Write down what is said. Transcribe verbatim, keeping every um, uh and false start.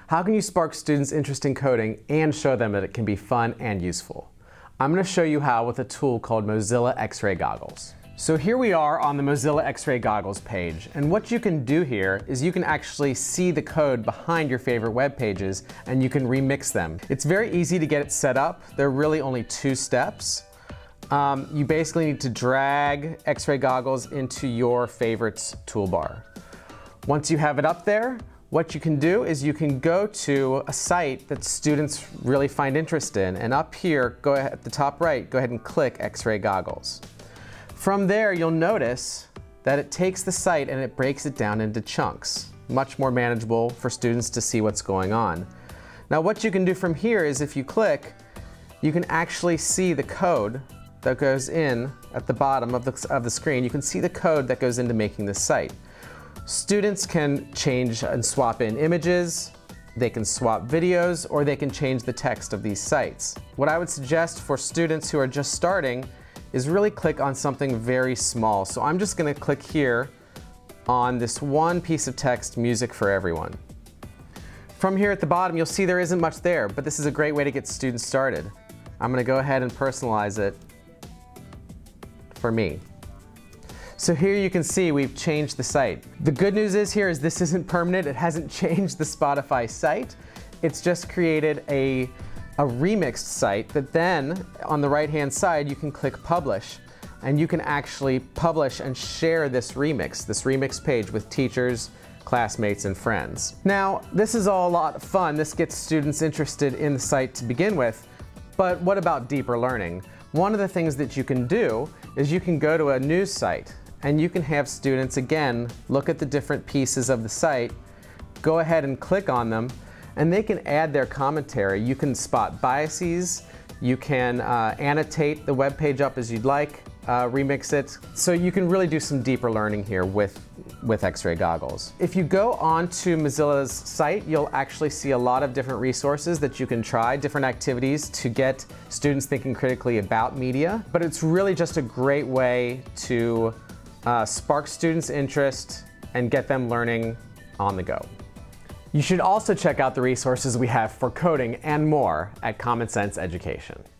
How can you spark students' interest in coding and show them that it can be fun and useful? I'm going to show you how with a tool called Mozilla X-Ray Goggles. So here we are on the Mozilla X-Ray Goggles page, and what you can do here is you can actually see the code behind your favorite web pages and you can remix them. It's very easy to get it set up. There are really only two steps. Um, you basically need to drag X-Ray Goggles into your favorites toolbar. Once you have it up there, what you can do is you can go to a site that students really find interest in, and up here, go ahead, at the top right, go ahead and click X-Ray Goggles. From there, you'll notice that it takes the site and it breaks it down into chunks, much more manageable for students to see what's going on. Now what you can do from here is if you click, you can actually see the code that goes in at the bottom of the, of the screen. You can see the code that goes into making this site. Students can change and swap in images, they can swap videos, or they can change the text of these sites. What I would suggest for students who are just starting is really click on something very small. So I'm just going to click here on this one piece of text, Music for Everyone. From here at the bottom, you'll see there isn't much there, but this is a great way to get students started. I'm going to go ahead and personalize it for me. So here you can see we've changed the site. The good news is here is this isn't permanent. It hasn't changed the Spotify site. It's just created a, a remixed site that then on the right hand side you can click publish, and you can actually publish and share this remix, this remix page with teachers, classmates, and friends. Now this is all a lot of fun. This gets students interested in the site to begin with, but what about deeper learning? One of the things that you can do is you can go to a news site and you can have students, again, look at the different pieces of the site, go ahead and click on them, and they can add their commentary. You can spot biases, you can uh, annotate the web page up as you'd like, uh, remix it. So you can really do some deeper learning here with, with X-Ray Goggles. If you go onto Mozilla's site, you'll actually see a lot of different resources that you can try, different activities to get students thinking critically about media. But it's really just a great way to Uh, spark students' interest and get them learning on the go. You should also check out the resources we have for coding and more at Common Sense Education.